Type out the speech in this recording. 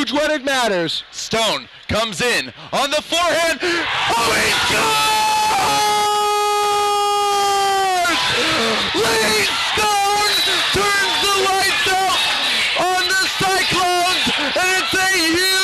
huge when it matters. Stone comes in on the forehand. Oh, he scores! Lee Stone turns the lights out on the Cyclones, and it's a huge